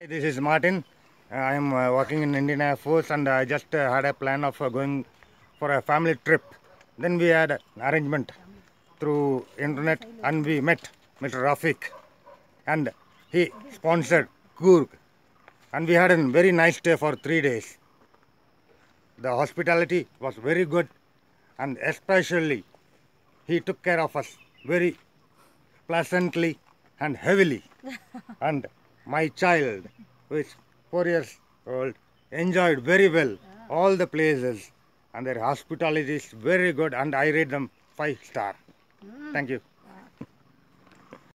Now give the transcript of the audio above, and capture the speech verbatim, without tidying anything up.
This is Martin. Uh, I am uh, working in Indian Air Force, and I just uh, had a plan of uh, going for a family trip. Then we had an arrangement through internet, and we met Mister Rafiq, and he sponsored Coorg, and we had a very nice stay for three days. The hospitality was very good, and especially he took care of us very pleasantly and heavily. And my child, who is four years old, enjoyed very well all the places, and their hospitality is very good, and I rate them five star. Thank you.